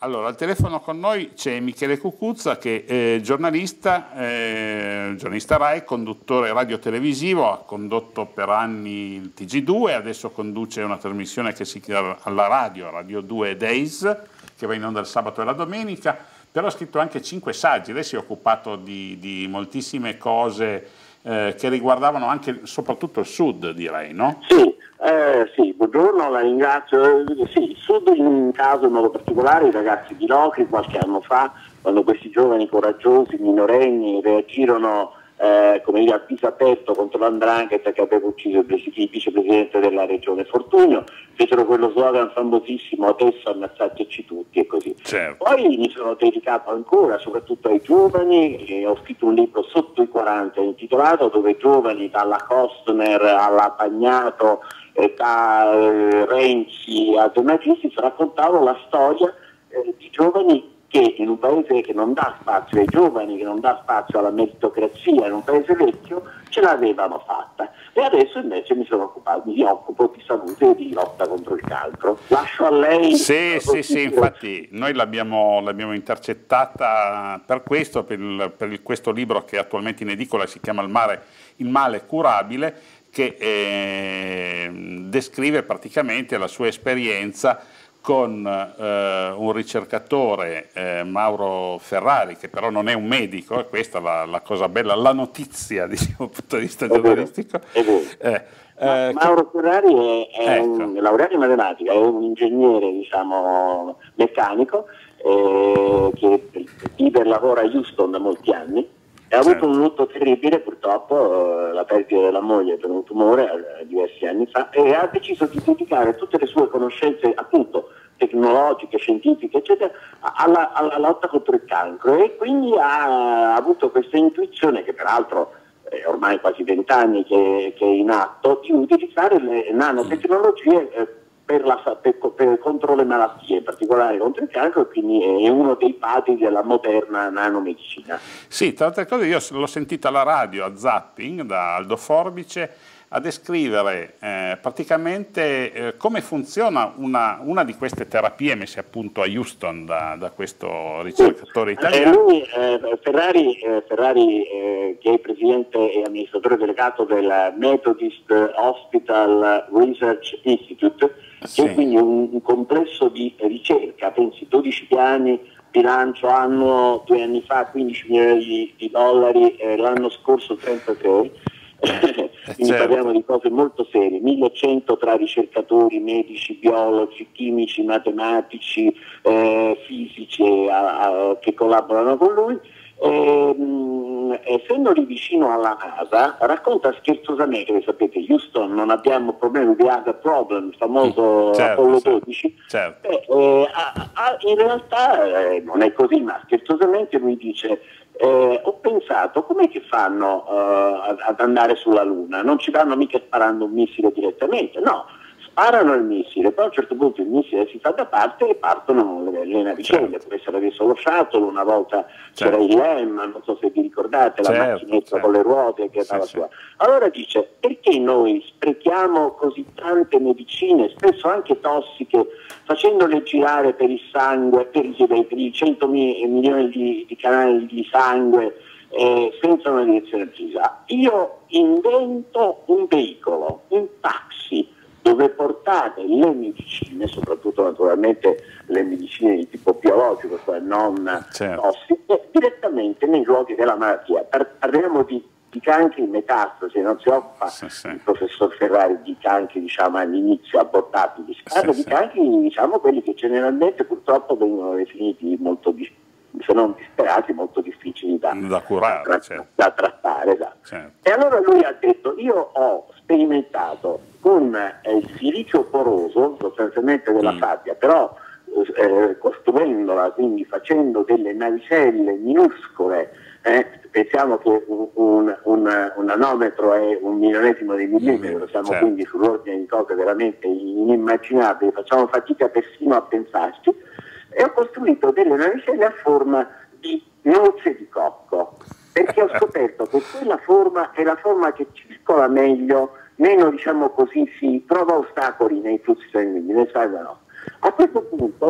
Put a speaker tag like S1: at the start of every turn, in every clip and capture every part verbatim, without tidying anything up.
S1: Allora, al telefono con noi c'è Michele Cucuzza, che è giornalista, eh, giornalista Rai, conduttore radio-televisivo, ha condotto per anni il T G due, adesso conduce una trasmissione che si chiama alla radio, Radio due Days, che va in onda il sabato e la domenica, però ha scritto anche cinque saggi, lei si è occupato di, di moltissime cose eh, che riguardavano anche soprattutto il Sud, direi, no?
S2: Sì. Eh, sì, buongiorno, la ringrazio. Sì, il Sud in un caso in modo particolare, i ragazzi di Locri qualche anno fa, quando questi giovani coraggiosi minorenni reagirono eh, come dire, a viso aperto contro l'Andrangheta che aveva ucciso il vicepresidente della regione Fortunio, fecero quello slogan famosissimo "adesso ammazzateci tutti" e così.
S1: Certo.
S2: Poi mi sono dedicato ancora soprattutto ai giovani e ho scritto un libro sotto i quaranta intitolato, dove giovani dalla Costner alla Pagnato, eh, da eh, Renzi a Donagisti raccontavo la storia eh, di giovani che in un paese che non dà spazio ai giovani, che non dà spazio alla meritocrazia, in un paese vecchio, ce l'avevano fatta. E adesso invece mi sono occupato, mi occupo di salute e di lotta contro il cancro. Lascio a lei...
S1: Sì, sì, sì, infatti noi l'abbiamo intercettata per questo, per, il, per il, questo libro che è attualmente in edicola, si chiama Il male, il male curabile, che eh, descrive praticamente la sua esperienza con eh, un ricercatore, eh, Mauro Ferrari, che però non è un medico, e questa è la, la cosa bella, la notizia diciamo, dal punto di vista giornalistico.
S2: È vero, è vero. Eh, Ma, Mauro che, Ferrari è, è ecco. un laureato in matematica, è un ingegnere diciamo, meccanico, eh, che vive e lavora a Houston da molti anni. Ha avuto certo. un lutto terribile, purtroppo, eh, la perdita della moglie per un tumore eh, diversi anni fa, e ha deciso di dedicare tutte le sue conoscenze, appunto, tecnologiche, scientifiche, eccetera, alla, alla lotta contro il cancro, e quindi ha avuto questa intuizione, che peraltro è ormai quasi vent'anni che, che è in atto, di utilizzare le nanotecnologie eh, Per la, per, per, contro le malattie, in particolare contro il cancro, e quindi è uno dei padri della moderna nanomedicina.
S1: Sì, tra altre cose io l'ho sentita alla radio, a Zapping, da Aldo Forbice, a descrivere eh, praticamente eh, come funziona una, una di queste terapie messe appunto a Houston da, da questo ricercatore
S2: sì.
S1: italiano.
S2: Eh, lui, eh, Ferrari, eh, Ferrari eh, che è presidente e amministratore delegato del Methodist Hospital Research Institute, sì. che è quindi un, un complesso di ricerca, pensi dodici piani, bilancio annuo, due anni fa quindici milioni di, di dollari, eh, l'anno scorso trentatré, quindi certo. parliamo di cose molto serie, millecento tra ricercatori, medici, biologi, chimici, matematici, eh, fisici a, a, che collaborano con lui. E, mh, essendo lì vicino alla NASA, racconta scherzosamente che sapete Houston non abbiamo problemi, we have a problem, il famoso certo, Apollo dodici, certo. Beh, eh, a, a, in realtà eh, non è così, ma scherzosamente lui dice eh, ho pensato com'è che fanno uh, ad andare sulla Luna, non ci vanno mica sparando un missile direttamente, no, sparano il missile, poi a un certo punto il missile si fa da parte e partono le, le navicelle, certo. può essere adesso lo shuttle, una volta certo. c'era il L E M, non so se vi ricordate, la certo, macchinetta certo. con le ruote che era la sua. Allora dice, perché noi sprechiamo così tante medicine, spesso anche tossiche, facendole girare per il sangue, per, per i cento milioni di, di canali di sangue, eh, senza una direzione precisa? Io invento un veicolo, un taxi, dove portate le medicine, soprattutto naturalmente le medicine di tipo biologico, cioè non certo. tossiche, direttamente nei luoghi della malattia. Par- parliamo di, di cancri metastasi, non si occupa sì, sì. il professor Ferrari di cancri diciamo all'inizio abortabili, si parla sì, di sì. cancri diciamo quelli che generalmente purtroppo vengono definiti molto difficili, se non disperati, molto difficili da,
S1: da curare,
S2: da,
S1: certo.
S2: da trattare. Esatto.
S1: Certo.
S2: E allora lui ha detto, io ho sperimentato con eh, il silicio poroso, sostanzialmente della mm. sabbia, però eh, costruendola, quindi facendo delle navicelle minuscole, eh, pensiamo che un, un, un, un nanometro è un milionesimo di millimetro, siamo certo. quindi sull'ordine di cose veramente inimmaginabili, facciamo fatica persino a pensarci, e ho costruito delle navicelle a forma di noce di cocco, perché ho scoperto che quella forma è la forma che circola meglio, meno diciamo così si trova ostacoli nei flussi sanguigni, nel sangue no. A questo punto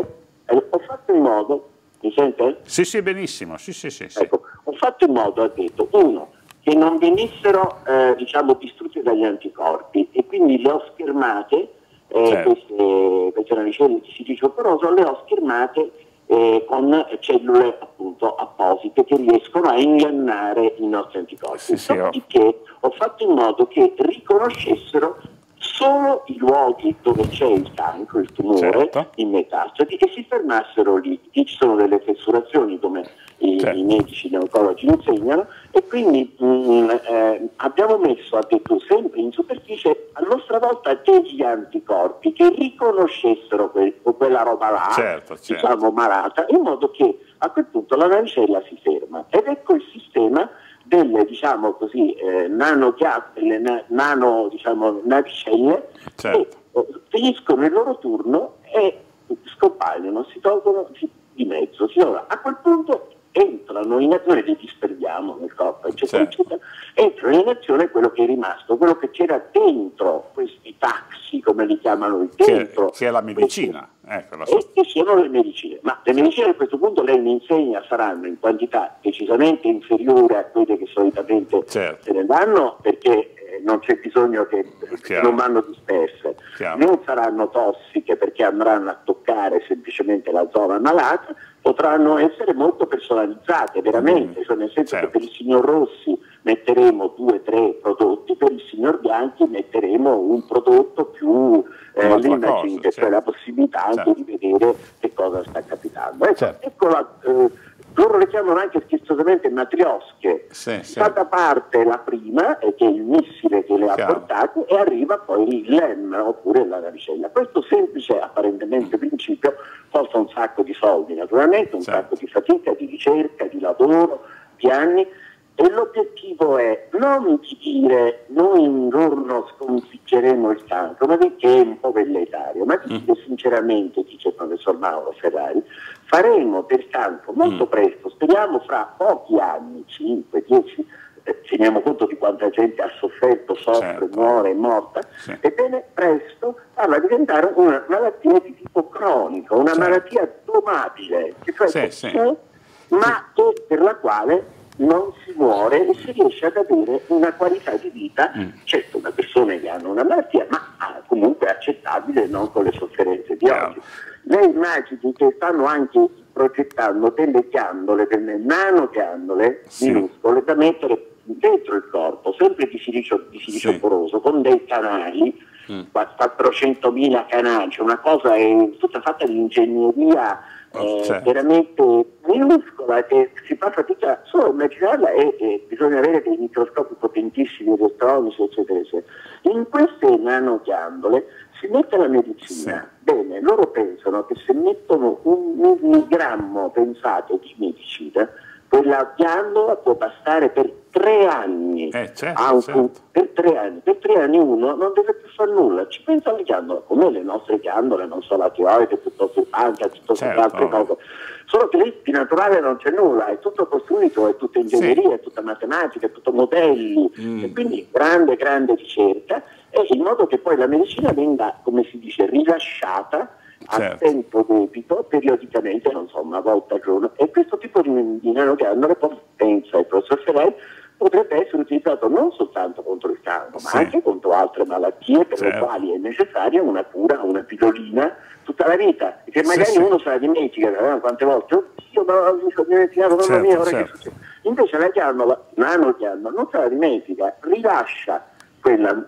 S2: Eh, ho fatto in modo, mi sente?
S1: Sì, sì, benissimo, sì, sì, sì, sì.
S2: Ecco, ho fatto in modo, ha detto, uno, che non venissero eh, diciamo, distrutte dagli anticorpi e quindi le ho schermate, eh,
S1: Certo.
S2: queste, queste navicelle di silicio poroso, le ho schermate eh, con cellule appunto apposite che riescono a ingannare i nostri anticorpi.
S1: Sì, sì, ho-
S2: Dopodiché ho fatto in modo che riconoscessero solo i luoghi dove c'è il cancro, il tumore,
S1: Certo.
S2: in metastasi, e si fermassero lì. Lì ci sono delle fessurazioni come i,
S1: Certo.
S2: i medici, gli oncologi insegnano, e quindi mh, eh, abbiamo messo, ha detto, sempre in superficie a nostra volta degli anticorpi che riconoscessero que- quella roba là,
S1: Certo, certo.
S2: diciamo malata, in modo che a quel punto la navicella si ferma. Ed ecco il sistema delle, diciamo così, eh, nano, delle na- nano diciamo, navicelle
S1: Certo.
S2: che eh, finiscono il loro turno e scompaiono, si tolgono di, di mezzo. Si ora, a quel punto entrano in azione, li disperdiamo nel corpo, eccetera,
S1: Certo.
S2: eccetera, entrano in azione quello che è rimasto, quello che c'era dentro questi taxi, come li chiamano lì
S1: Che,
S2: dentro.
S1: che è la medicina. Ecco, la
S2: E
S1: sost-
S2: che sono le medicine, ma le medicine a questo punto lei mi insegna saranno in quantità decisamente inferiore a quelle che solitamente
S1: Certo.
S2: se ne danno, perché eh, non c'è bisogno che, che
S1: Chiaro.
S2: non vanno disperse,
S1: Chiaro.
S2: non saranno tossiche perché andranno a toccare semplicemente la zona malata, potranno essere molto personalizzate veramente,
S1: Mm.
S2: cioè nel senso
S1: Certo.
S2: che per il signor Rossi metteremo due o tre prodotti, per il signor Bianchi metteremo un prodotto più eh,
S1: Un'altra
S2: l'imaging,
S1: cosa,
S2: cioè
S1: certo.
S2: la possibilità anche
S1: Certo.
S2: di vedere che cosa sta capitando. Ecco,
S1: Certo.
S2: ecco la, eh, loro le chiamano anche scherzosamente matriosche.
S1: Sì, sì.
S2: Fa da parte la prima, eh, che è il missile che le ha
S1: Chiaro.
S2: portate, e arriva poi il L E M oppure la navicella. Questo semplice apparentemente principio costa un sacco di soldi, naturalmente, un
S1: Certo.
S2: sacco di fatica, di ricerca, di lavoro, di anni. E l'obiettivo è non di dire noi un giorno sconfiggeremo il cancro, ma perché è un po' velleitario, ma di dire sinceramente, dice il professor Mauro Ferrari, faremo del cancro molto
S1: Mm.
S2: presto, speriamo fra pochi anni, cinque, dieci, eh, teniamo conto di quanta gente ha sofferto, soffre,
S1: Certo.
S2: muore, è morta,
S1: Sì.
S2: ebbene presto farla diventare una malattia di tipo cronico, una
S1: Certo.
S2: malattia domabile, che cioè
S1: Sì,
S2: che
S1: sì.
S2: c'è, ma che, per la quale non si muore e si riesce ad avere una qualità di vita,
S1: Mm.
S2: certo da persone che hanno una malattia, ma ah, comunque accettabile, non con le sofferenze di
S1: Chiaro.
S2: oggi. Lei immagini che stanno anche progettando delle ghiandole, delle nanoghiandole
S1: Sì.
S2: minuscole da mettere dentro il corpo, sempre di silicio, di silicio
S1: Sì.
S2: poroso, con dei canali,
S1: Mm.
S2: quattrocentomila canali, cioè una cosa è tutta fatta di ingegneria
S1: Oh,
S2: eh,
S1: certo.
S2: veramente minuscola, che si fa fatica solo a immaginarla, e, e bisogna avere dei microscopi potentissimi, elettronici, eccetera, eccetera. In queste nanoghiandole si mette la medicina.
S1: Sì.
S2: Bene, loro pensano che se mettono un milligrammo, pensate, di medicina, quella ghiandola può bastare per tre anni.
S1: Eh, certo,
S2: Ha un-
S1: certo.
S2: Per tre anni. Per tre anni uno non deve più fare nulla, ci pensa alle ghiandole, come le nostre ghiandole, non so, la tiroide, piuttosto il pancreas, piuttosto
S1: Certo,
S2: che altre
S1: ovvio.
S2: cose. Solo che lì di naturale non c'è nulla, è tutto costruito, è tutta ingegneria,
S1: Sì.
S2: è tutta matematica, è tutto modelli,
S1: Mm.
S2: e quindi grande, grande ricerca, e in modo che poi la medicina venga, come si dice, rilasciata a
S1: Certo.
S2: tempo debito, periodicamente, non so, una volta al giorno. E questo tipo di, di nanoghiandole, poi pensa il professor Ferrari, potrebbe essere utilizzato non soltanto contro il cancro, ma
S1: Sì.
S2: anche contro altre malattie per le
S1: Certo.
S2: quali è necessaria una cura, una pillolina tutta la vita, che
S1: Sì,
S2: magari
S1: sì.
S2: uno se la dimentica, eh, quante volte, oddio, ma mi sono dimenticato, mamma
S1: Certo,
S2: mia, ora
S1: certo.
S2: che succede? Invece la ghiandola, nanoghiandola, non se la dimentica, rilascia quella,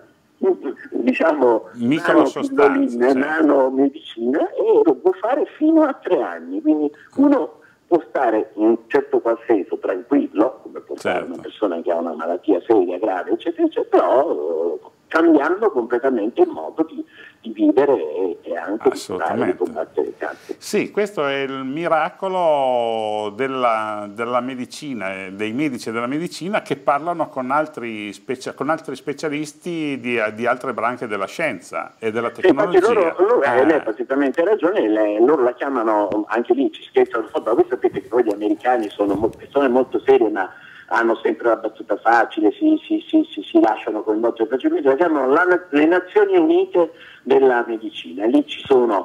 S2: diciamo,
S1: Microsostanze,
S2: nanopillolina,
S1: certo.
S2: nanomedicina, e lo può fare fino a tre anni, quindi uno può stare in un certo qual senso tranquillo, come può fare
S1: Certo.
S2: una persona che ha una malattia seria, grave, eccetera, eccetera, però eh, cambiando completamente il modo di, di vivere e, e anche di curare, di
S1: Assolutamente.
S2: combattere il cancro.
S1: Sì, questo è il miracolo della, della medicina, eh, dei medici e della medicina che parlano con altri, specia- con altri specialisti di, di altre branche della scienza e della
S2: Sì, infatti
S1: tecnologia.
S2: loro, loro eh,
S1: Eh,
S2: lei ha perfettamente ragione, lei- loro la chiamano, anche lì ci scherzano, ma voi sapete che poi gli americani sono mo- persone molto serie, ma hanno sempre la battuta facile, si, si, si, si, si lasciano coinvolgere facilmente, la chiamano la- le Nazioni Unite della medicina. Lì ci sono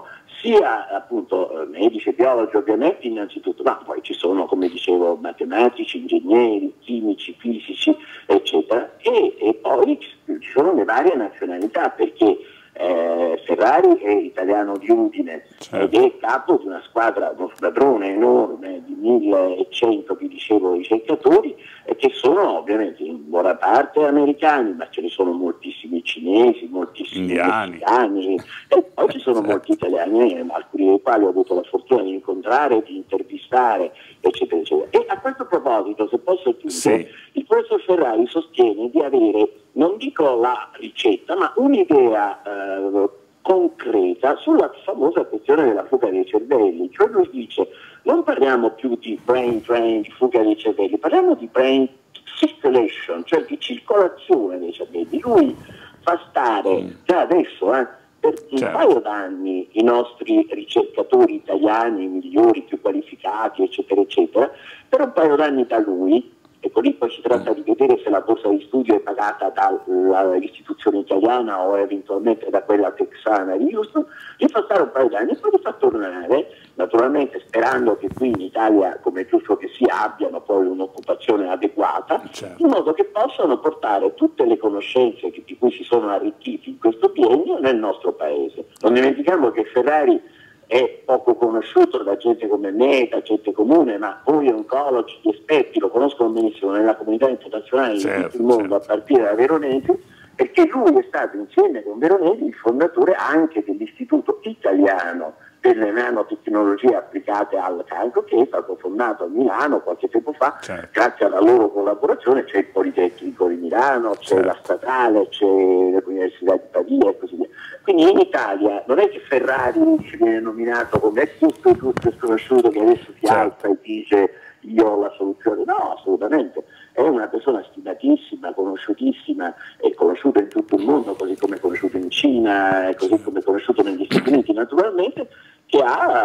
S2: sia appunto medici e biologi ovviamente innanzitutto, ma poi ci sono, come dicevo, matematici, ingegneri, chimici, fisici, eccetera, e, e poi ci sono le varie nazionalità, perché Eh, Ferrari è italiano di Udine, certo, ed è capo di una squadra, uno squadrone enorme di millecento, vi dicevo, ricercatori, eh, che sono ovviamente in buona parte americani, ma ce ne sono moltissimi cinesi, moltissimi
S1: indiani,
S2: messicani, e poi ci sono
S1: certo,
S2: molti italiani, alcuni dei quali ho avuto la fortuna di incontrare, di intervistare, eccetera, eccetera. E a questo proposito, se posso aggiungere, sì, il professor Ferrari sostiene di avere, non dico la ricetta, ma un'idea eh, concreta sulla famosa questione della fuga dei cervelli. Cioè lui dice, non parliamo più di brain drain, di fuga dei cervelli, parliamo di brain circulation, cioè di circolazione dei cervelli. Lui fa stare, già adesso, eh, per un certo. paio d'anni i nostri ricercatori italiani, migliori, più qualificati, eccetera, eccetera, per un paio d'anni da lui. Ecco, lì poi si tratta di vedere se la borsa di studio è pagata dall'istituzione italiana o eventualmente da quella texana di Houston, gli fa stare un paio d'anni e poi li fa tornare, naturalmente sperando che qui in Italia, come è giusto che sia, abbiano poi un'occupazione adeguata, certo, in modo che possano portare tutte le conoscenze che, di cui si sono arricchiti in questo biennio nel nostro paese. Non dimentichiamo che Ferrari è poco conosciuto da gente come me, da gente comune, ma voi oncologi, gli esperti lo conoscono benissimo nella comunità internazionale, certo, di tutto il mondo, certo, a partire da Veronesi, perché lui è stato insieme con Veronesi il fondatore anche dell'Istituto Italiano delle nanotecnologie applicate al cancro, che è stato fondato a Milano qualche tempo fa, certo, grazie alla loro collaborazione. C'è il Politecnico di Milano, c'è certo, la Statale, c'è l'Università di Pavia e così via. Quindi in Italia non è che Ferrari ci viene nominato come è tutto, tutto sconosciuto che adesso si certo, alza e dice io ho la soluzione, no, assolutamente. È una persona stimatissima, conosciutissima, è conosciuta in tutto il mondo, così come è conosciuto in Cina, e così come è conosciuto negli Stati Uniti naturalmente, che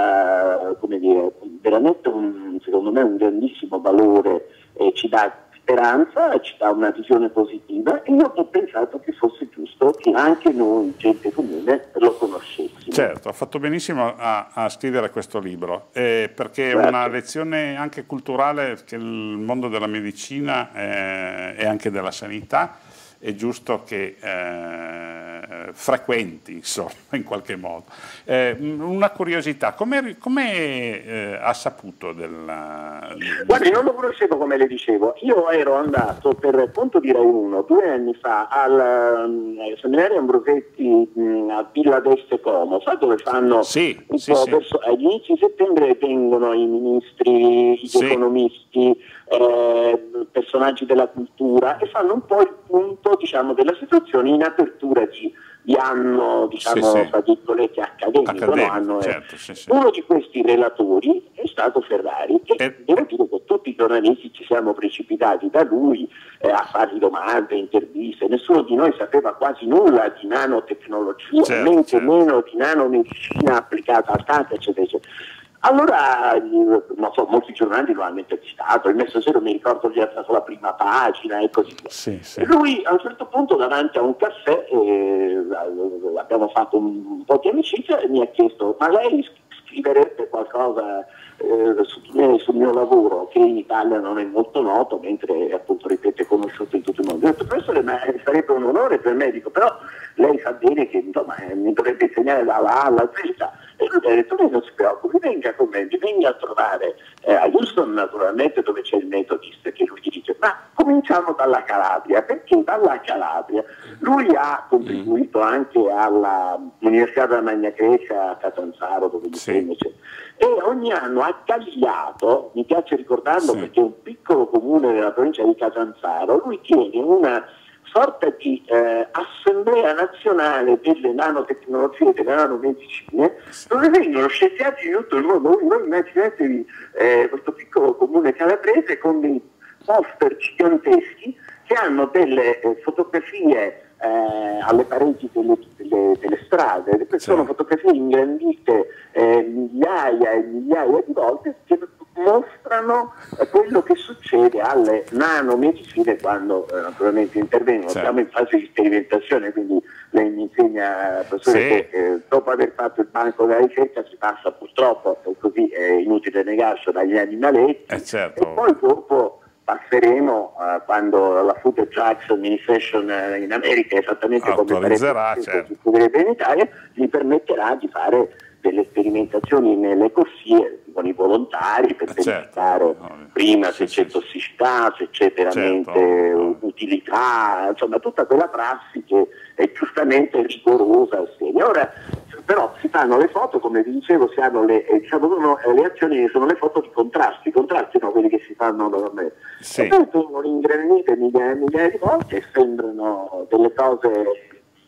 S2: ha, come dire, veramente un, secondo me un grandissimo valore, e ci dà speranza, ci dà una visione positiva, e io ho pensato che fosse giusto che anche noi, gente comune, lo conoscessimo.
S1: Certo, ha fatto benissimo a, a scrivere questo libro, eh, perché è certo, una lezione anche culturale che il mondo della medicina eh, e anche della sanità è giusto che eh, frequenti, insomma, in qualche modo. Eh, una curiosità, come eh, ha saputo della...
S2: Guardi, non lo conoscevo, come le dicevo. Io ero andato per conto di Rai uno due anni fa al um, seminario Ambrosetti um, a Villa d'Este Como, sa dove fanno
S1: sì,
S2: un
S1: sì,
S2: po'
S1: sì.
S2: verso, agli inizi di settembre vengono i ministri, gli sì, economisti, eh, personaggi della cultura, e fanno un po' il punto, diciamo, della situazione in apertura di, di anno, diciamo, sì, sì, tra virgolette accademico, accademico, no? Anno, certo, eh. sì, sì. Uno di questi relatori è stato Ferrari, e eh. devo dire che tutti i giornalisti ci siamo precipitati da lui eh, a fargli domande, interviste. Nessuno di noi sapeva quasi nulla di nanotecnologia, certo, men che certo, meno di nanomedicina applicata al cancro, eccetera, eccetera. Allora, non so, molti giornali lo hanno intervistato, il Messaggero, mi ricordo, gli ha dato la prima pagina e così via. Sì, sì. Lui a un certo punto, davanti a un caffè, eh, abbiamo fatto un, un po' di amicizia, e mi ha chiesto: ma lei scriverebbe qualcosa eh, su di me, sul mio lavoro, che in Italia non è molto noto, mentre appunto, ripeto, è conosciuto in tutto il mondo? Io ho detto: professore, ma sarebbe un onore per me, dico, però lei sa bene che, insomma, eh, mi dovrebbe insegnare dalla A alla Z. E lui mi ha detto: lei non si preoccupi, venga con me, mi venga a trovare eh, a Houston, naturalmente, dove c'è il metodist, che lui gli dice: ma cominciamo dalla Calabria, perché dalla Calabria lui ha contribuito anche all'Università della Magna Grecia a Catanzaro, dove gli sì, segna, e ogni anno ha tagliato, mi piace ricordarlo, sì, perché è un piccolo comune della provincia di Catanzaro, lui tiene una sorta di eh, assemblea nazionale delle nanotecnologie, delle nanomedicine, dove vengono scienziati di tutto il mondo. Voi immaginatevi eh, questo piccolo comune calabrese con dei poster giganteschi che hanno delle eh, fotografie eh, alle pareti delle, delle, delle strade, sono sì, fotografie ingrandite eh, migliaia e migliaia di volte, che mostrano quello che succede alle nanomedicine quando eh, naturalmente intervengono. Certo. Siamo in fase di sperimentazione, quindi lei mi insegna, professore, sì. che eh, dopo aver fatto il banco della ricerca si passa purtroppo, e così è inutile negarlo, dagli animaletti,
S1: eh certo.
S2: e poi dopo passeremo uh, quando la Food and Drugs Administration uh, in America, esattamente come
S1: autorizzerà, certo.
S2: in Italia, gli permetterà di fare delle sperimentazioni nelle corsie con i volontari per verificare certo. prima se sì, c'è sì. tossicità, se c'è veramente certo. utilità, insomma tutta quella prassi che è giustamente rigorosa e seria. Ora però si fanno le foto, come vi dicevo, si hanno le, eh, diciamo, sono, eh, le azioni sono le foto di contrasti, i contrasti sono quelli che si fanno normalmente, sì. e poi vengono ingranite migliaia e migliaia di volte e sembrano delle cose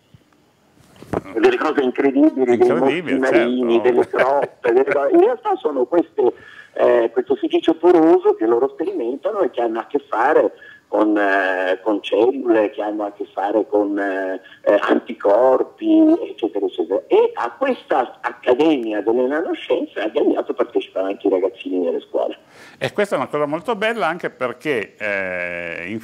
S2: delle cose incredibili, dei mostri marini, certo. delle grotte, delle cose. In realtà sono queste, eh, questo silicio poroso che loro sperimentano e che hanno a che fare con, eh, con cellule, che hanno a che fare con eh, anticorpi, eccetera, eccetera. E a questa accademia delle nanoscienze ha gagnato partecipare anche i ragazzini delle scuole.
S1: E questa è una cosa molto bella anche perché eh, in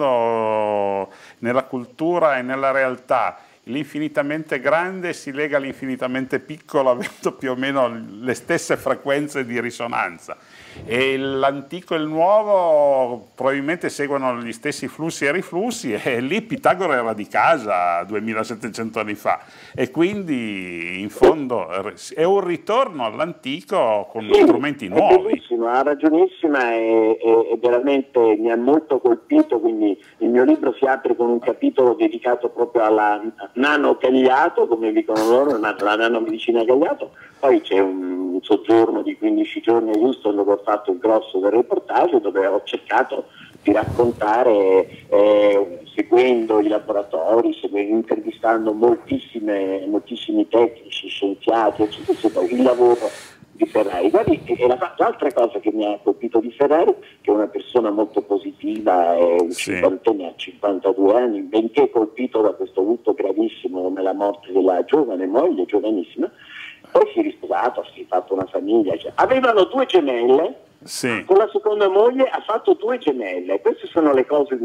S1: fondo nella cultura e nella realtà l'infinitamente grande si lega all'infinitamente piccolo avendo più o meno le stesse frequenze di risonanza, e l'antico e il nuovo probabilmente seguono gli stessi flussi e riflussi, e lì Pitagora era di casa duemilasettecento anni fa, e quindi in fondo è un ritorno all'antico con sì, strumenti nuovi.
S2: È bellissimo, ha ragionissima e, e, e veramente mi ha molto colpito, quindi il mio libro si apre con un capitolo dedicato proprio alla nano Cagliato, come dicono loro, la nanomedicina Cagliato. Poi c'è un soggiorno di quindici giorni a Houston dove ho fatto il grosso del reportage, dove ho cercato di raccontare, eh, seguendo i laboratori, seguendo, intervistando moltissime, moltissimi tecnici, scienziati, eccetera, eccetera, il lavoro di Ferrari. Guardi, e l'altra cosa che mi ha colpito di Ferrari, che è una persona molto positiva, è un sì. cinquantenne, ha cinquantadue anni, benché colpito da questo lutto gravissimo come la morte della giovane moglie, giovanissima, poi si è risposato, si è fatto una famiglia, cioè, avevano due gemelle, sì. con la seconda moglie ha fatto due gemelle. Queste sono le cose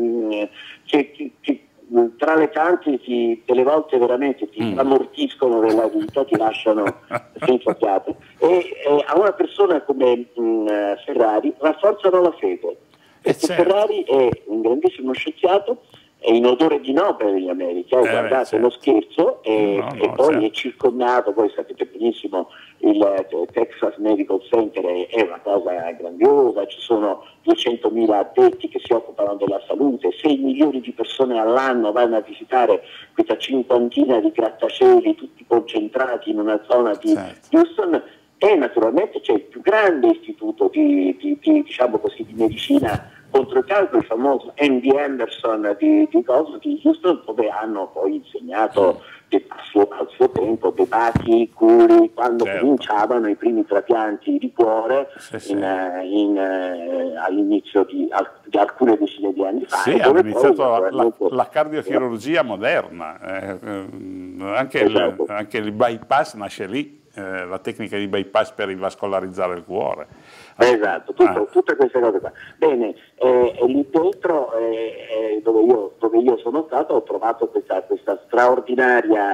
S2: che, che, che tra le tante ti, delle volte veramente ti mm. ammortiscono della vita, ti lasciano senza fiato, e eh, a una persona come mh, Ferrari rafforzano la fede, perché certo. Ferrari è un grandissimo scienziato, è in odore di Nobel in America, eh, guardate, certo. lo scherzo, e, no, no, e poi certo. è circondato, voi sapete benissimo, il Texas Medical Center è, è una cosa grandiosa, ci sono duecentomila addetti che si occupano della salute, sei milioni di persone all'anno vanno a visitare questa cinquantina di grattacieli tutti concentrati in una zona di certo. Houston, e naturalmente c'è il più grande istituto di, di, di, diciamo così, di medicina contro il cancro, il famoso M D Anderson di, di, di Houston, dove hanno poi insegnato de, al, suo, al suo tempo Debati, Curi, quando certo. cominciavano i primi trapianti di cuore sì, sì. in, in, uh, all'inizio di, al, di alcune decine di anni fa.
S1: Sì, hanno iniziato poi, la, la, la cardiochirurgia eh. moderna, eh, eh, anche, esatto. il, anche il bypass nasce lì. Eh, la tecnica di bypass per rivascolarizzare il cuore.
S2: Esatto, tutto, ah. tutte queste cose qua. Bene, eh, lì dentro eh, eh, dove, io, dove io sono stato ho trovato questa, questa straordinaria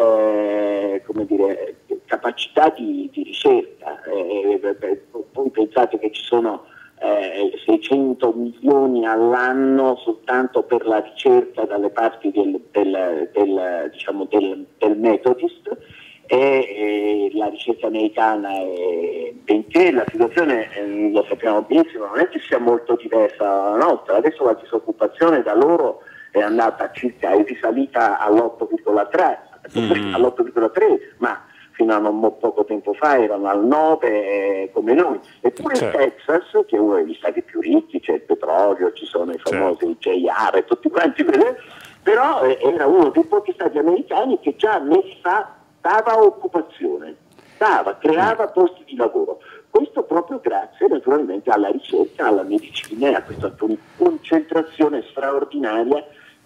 S2: eh, come dire, capacità di, di ricerca. Eh, eh, voi pensate che ci sono eh, seicento milioni all'anno soltanto per la ricerca dalle parti del, del, del, diciamo del, del Methodist, e eh, la ricerca americana, è, benché la situazione, eh, lo sappiamo benissimo, non è che sia molto diversa dalla nostra. Adesso la disoccupazione da loro è andata a circa, è risalita all'otto virgola tre, mm. all'otto virgola tre, ma fino a non poco tempo fa erano al nove eh, come noi. Eppure certo. il Texas, che è uno degli stati più ricchi, c'è il petrolio, ci sono i famosi certo. J R e tutti quanti, però eh, era uno dei pochi stati americani che già mesi fa dava occupazione, dava, creava posti di lavoro. Questo proprio grazie naturalmente alla ricerca, alla medicina e a questa concentrazione straordinaria di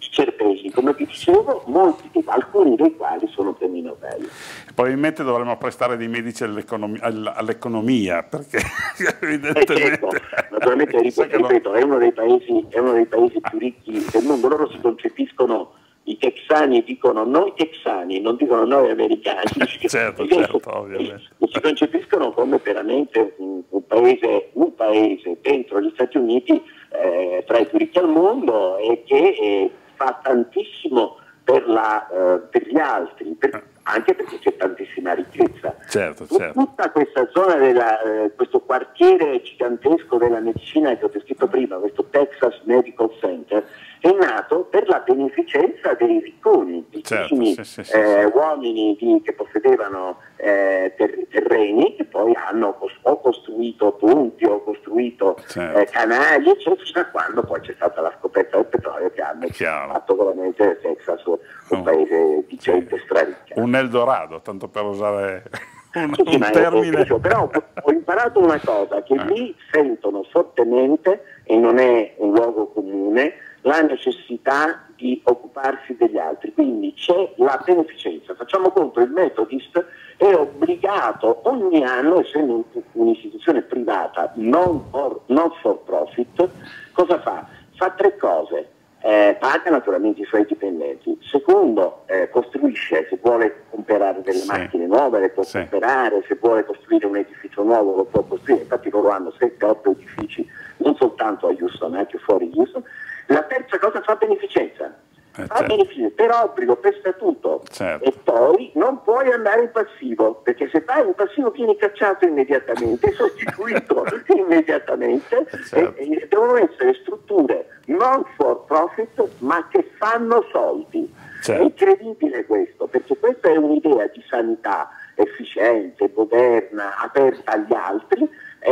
S2: cervelli, come vi dicevo, molti, alcuni dei quali sono premi Nobel.
S1: Probabilmente dovremmo prestare dei medici all'economia, all'economia perché evidentemente...
S2: Eh, certo, naturalmente, ripeto, ripeto, è uno dei paesi, è uno dei paesi più ricchi del mondo. Loro si concepiscono, i texani dicono noi texani, non dicono noi americani.
S1: certo, certo, ovviamente.
S2: Si concepiscono come veramente un, un, paese, un paese dentro gli Stati Uniti eh, tra i più ricchi al mondo e che eh, fa tantissimo per, la, eh, per gli altri, per, anche perché c'è tantissima ricchezza.
S1: Certo, certo.
S2: Tutta questa zona, della, eh, questo quartiere gigantesco della medicina che ho descritto prima, questo Texas Medical Center, è nato per la beneficenza dei ricconi, di
S1: certo,
S2: sì,
S1: sì, sì,
S2: eh,
S1: sì.
S2: uomini di, che possedevano eh, ter- terreni che poi hanno cos- o costruito ponti o costruito
S1: certo.
S2: eh, canali, eccetera, fino a quando poi c'è stata la scoperta del petrolio che hanno fatto veramente il Texas un oh. paese di gente sì. straricca.
S1: Un Eldorado, tanto per usare un,
S2: sì, sì,
S1: un termine.
S2: È, però ho imparato una cosa, che eh. lì sentono fortemente, e non è un luogo comune, la necessità di occuparsi degli altri, quindi c'è la beneficenza. Facciamo conto, il Methodist è obbligato ogni anno, essendo un'istituzione privata non for, non for profit, cosa fa? Fa tre cose. Eh, paga naturalmente i suoi dipendenti, secondo eh, costruisce, se vuole comprare delle sì. macchine nuove le può sì. comprare, se vuole costruire un edificio nuovo lo può costruire, infatti loro hanno sette otto edifici non soltanto a Houston ma anche fuori Houston. La terza cosa, fa beneficenza, eh, fa certo. beneficenza per obbligo, per statuto,
S1: certo.
S2: e poi non puoi andare in passivo, perché se vai in passivo vieni cacciato immediatamente, sostituito immediatamente, certo. e, e devono essere strutture non for profit ma che fanno soldi. Certo. È incredibile questo, perché questa è un'idea di sanità efficiente, moderna, aperta agli altri,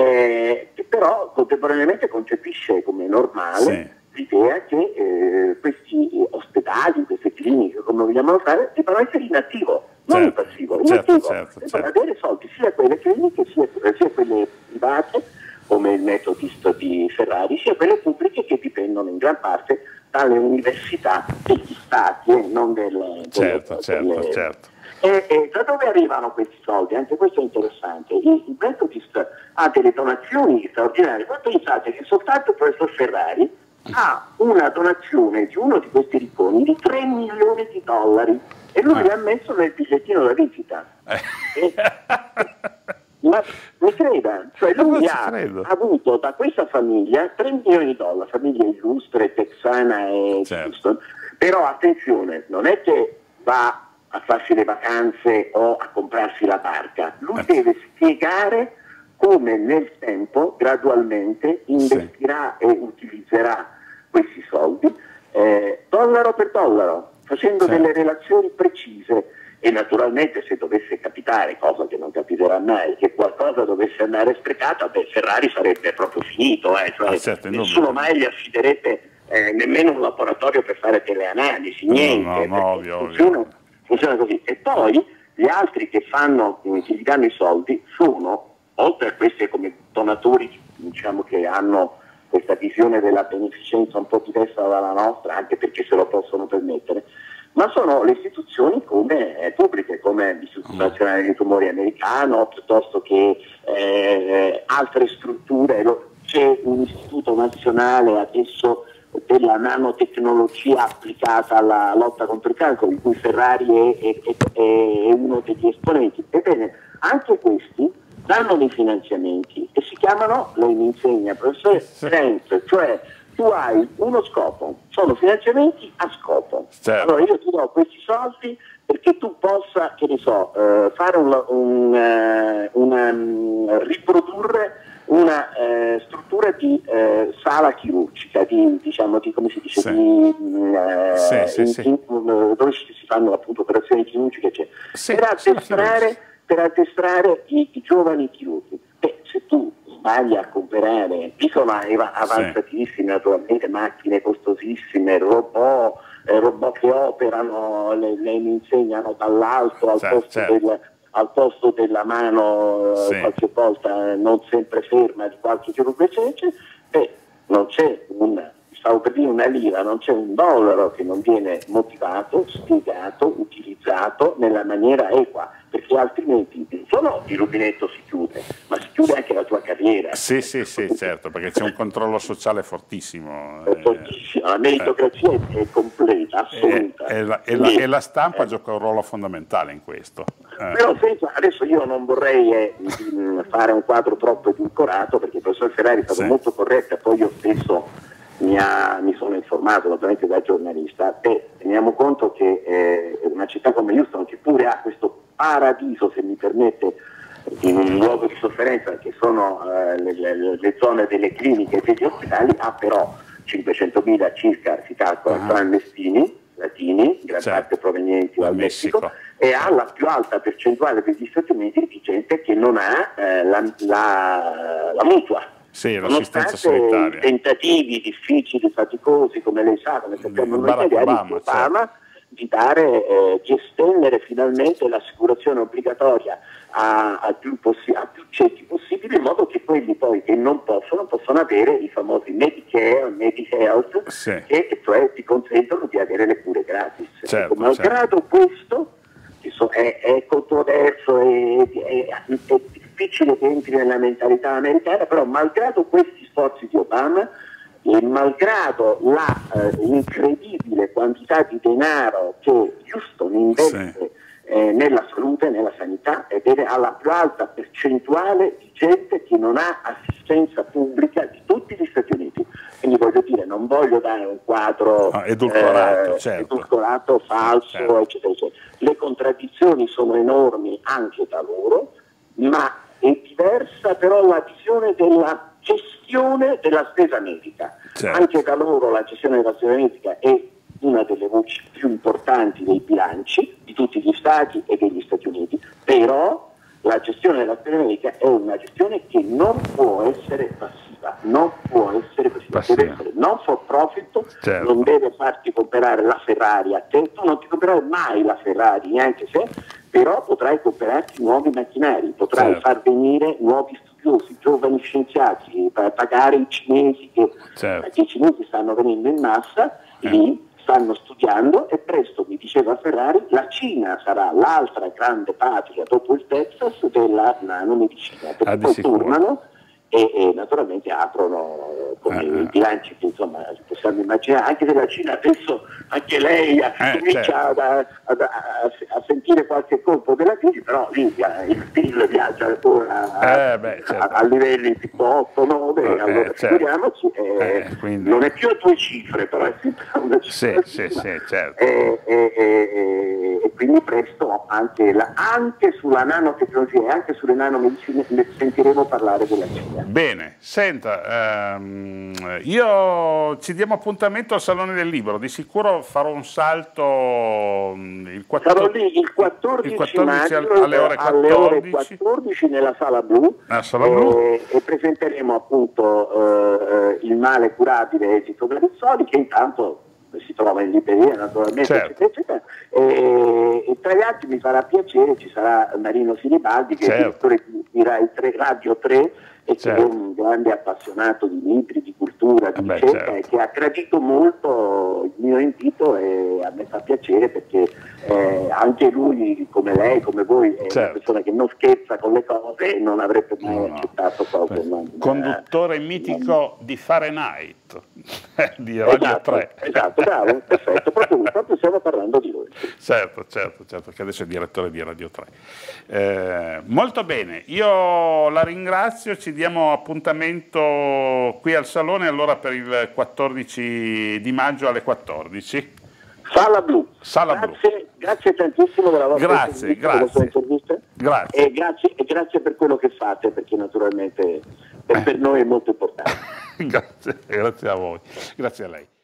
S2: eh, che però contemporaneamente concepisce come normale sì. l'idea che eh, questi ospedali, queste cliniche, come vogliamo fare, debbano essere in attivo, non certo. in passivo, in
S1: certo,
S2: attivo,
S1: certo,
S2: debbano
S1: certo.
S2: avere soldi, sia quelle cliniche sia, sia quelle private, come il Methodist di Ferrari, sia quelle pubbliche che dipendono in gran parte dalle università degli stati e non del,
S1: certo,
S2: delle,
S1: certo,
S2: delle,
S1: certo.
S2: E, e da dove arrivano questi soldi? Anche questo è interessante. Il, il Methodist ha delle donazioni straordinarie. Voi pensate che soltanto il professor Ferrari ha una donazione di uno di questi ricconi di tre milioni di dollari e lui ah. li ha messo nel bigliettino da visita. Eh. E, ma mi creda, cioè lui ha credo. avuto da questa famiglia tre milioni di dollari, famiglia illustre, texana e certo. Houston, però attenzione, non è che va a farsi le vacanze o a comprarsi la barca, lui eh. deve spiegare come nel tempo gradualmente investirà sì. e utilizzerà questi soldi eh, dollaro per dollaro, facendo certo. delle relazioni precise. E naturalmente se dovesse capitare, cosa che non capiterà mai, che qualcosa dovesse andare sprecata, beh, Ferrari sarebbe proprio finito, eh, cioè, ah, certo, nessuno mai gli affiderebbe eh, nemmeno un laboratorio per fare delle analisi, niente,
S1: no, no, ovvio,
S2: funziona,
S1: ovvio.
S2: funziona così. E poi gli altri che fanno, che gli danno i soldi sono, oltre a questi come donatori, diciamo, che hanno questa visione della beneficenza un po' diversa dalla nostra, anche perché se lo possono permettere, ma sono le istituzioni come, eh, pubbliche, come l'Istituto mm. Nazionale dei Tumori americano, piuttosto che eh, altre strutture. C'è un istituto nazionale adesso della nanotecnologia applicata alla lotta contro il cancro, di cui Ferrari è, è, è, è uno degli esponenti. Ebbene, anche questi danno dei finanziamenti e si chiamano, lei mi insegna, professore, grant, cioè tu hai uno scopo, sono finanziamenti a scopo. Certo. Allora io ti do questi soldi perché tu possa, che ne so, eh, fare un, un, uh, una, um, riprodurre una eh, struttura di eh, sala chirurgica, di, diciamo, di, come si dice,
S1: sì.
S2: di, eh,
S1: sì, sì,
S2: in,
S1: sì.
S2: In, in, dove si fanno appunto operazioni chirurgiche, cioè,
S1: sì,
S2: per addestrare, per addestrare i, i giovani chirurghi. Beh, se tu sbagli a comprare, qui sono avanzatissime sì. naturalmente, macchine costosissime, robot, eh, robot che operano, le, le insegnano dall'alto al, certo, posto certo. del, al posto della mano sì. eh, qualche volta non sempre ferma di qualche chirurgo, eccetera, e non c'è un stavo per dire una lira, non c'è un dollaro che non viene motivato, spiegato, utilizzato nella maniera equa, perché altrimenti non solo il rubinetto si chiude, ma si chiude anche la tua carriera.
S1: Sì, sì, sì, certo, perché c'è un controllo sociale fortissimo.
S2: È fortissimo, la meritocrazia eh. è completa, assoluta.
S1: E, e, la, e, la, e la stampa eh. gioca un ruolo fondamentale in questo. Eh.
S2: Però senza, adesso io non vorrei eh, fare un quadro troppo edulcorato, perché il professor Ferrari è stato sì. molto corretto, e poi io stesso mi, ha, mi sono informato naturalmente da giornalista, e teniamo conto che eh, una città come Houston, che pure ha questo paradiso, se mi permette, in un luogo di sofferenza, che sono eh, le, le, le zone delle cliniche e degli ospedali, ha però cinquecentomila circa, si calcola, uh-huh. clandestini latini, in gran certo. parte provenienti dal Messico, Messico, e ha la più alta percentuale degli Stati Uniti di gente che non ha eh, la, la, la mutua.
S1: Sì, l'assistenza sanitaria.
S2: Tentativi difficili, faticosi, come lei sa, come sappiamo noi italiani, Obama, Obama certo. di dare, eh, di estendere finalmente l'assicurazione obbligatoria a, a, più possi- a più ceti possibili, in modo che quelli poi che non possono, possono avere i famosi Medicare, Medihealth, sì. che cioè ti consentono di avere le cure gratis.
S1: Certo,
S2: ecco, malgrado certo. questo, che so, è, è controverso, è, è, è difficile che entri nella mentalità americana, però malgrado questi sforzi di Obama, e malgrado la eh, incredibile quantità di denaro che Houston investe sì. eh, nella salute, nella sanità, ed è alla più alta percentuale di gente che non ha assistenza pubblica di tutti gli Stati Uniti. Quindi voglio dire, non voglio dare un quadro
S1: ah, edulcorato,
S2: eh,
S1: certo.
S2: edulcorato, falso, certo. eccetera, eccetera. Le contraddizioni sono enormi anche da loro, ma è diversa però la visione della gestione della spesa medica. Certo. Anche da loro la gestione della spesa medica è una delle voci più importanti dei bilanci di tutti gli Stati e degli Stati Uniti, però la gestione della spesa medica è una gestione che non può essere passiva, non può essere passiva, passiva. deve essere non for profit, certo. non deve farti comprare la Ferrari a te, tu non ti comprerai mai la Ferrari, neanche se, però potrai comprarti nuovi macchinari, potrai certo. far venire nuovi studiosi, giovani scienziati, pagare i cinesi che, certo. che i cinesi stanno venendo in massa, eh. lì stanno studiando, e presto, mi diceva Ferrari, la Cina sarà l'altra grande patria dopo il Texas della nanomedicina, perché ah, poi sicuro. tornano e, e naturalmente aprono come eh, i bilanci che insomma possiamo immaginare, anche della Cina adesso anche lei eh, comincia certo. a, a, a, a sentire qualche colpo della crisi, però lì il P I L viaggia ancora
S1: eh, beh, certo.
S2: a, a livelli tipo otto nove, eh, allora certo. figuriamoci, eh, eh, quindi... non è più a due cifre, però è sempre una cifra,
S1: sì, sì, sì, certo.
S2: e, e, e, e quindi presto anche, la, anche sulla nanotecnologia e anche sulle nanomedicine sentiremo parlare della Cina.
S1: Bene, senta, ehm, io ci diamo appuntamento al Salone del Libro, di sicuro farò un salto il quattordici,
S2: sarò lì il quattordici,
S1: il quattordici
S2: maggio
S1: alle ore quattordici,
S2: alle ore quattordici nella Sala Blu,
S1: ah, sala blu.
S2: E, e presenteremo appunto eh, Il male curabile esito Beruzzoli, che intanto si trova in libreria naturalmente, certo. eccetera, eccetera. E, e tra gli altri mi farà piacere, ci sarà Marino Sinibaldi, che certo. è il direttore di Rai tre, Radio tre, e certo. che è un grande appassionato di libri, di cultura, di
S1: Beh,
S2: ricerca,
S1: certo.
S2: e che ha gradito molto il mio invito, e a me fa piacere perché eh, anche lui, come lei, come voi, è certo. una persona che non scherza con le cose e non avrebbe mai no, no. accettato cose. Non,
S1: Conduttore eh, mitico non... di Fahrenheit, di Radio
S2: esatto,
S1: tre.
S2: Esatto, bravo, perfetto, proprio, proprio stiamo parlando di lui.
S1: Certo, certo, certo, che adesso è direttore di Radio tre. Eh, molto bene, io la ringrazio, ci diamo appuntamento qui al Salone allora per il quattordici di maggio alle quattordici.
S2: Sala Blu.
S1: Sala
S2: grazie,
S1: Blu.
S2: Grazie tantissimo della vostra
S1: grazie,
S2: intervista,
S1: grazie.
S2: della sua intervista.
S1: Grazie.
S2: E grazie, e grazie per quello che fate, perché naturalmente per, eh. per noi è molto importante.
S1: Grazie, grazie a voi, grazie a lei.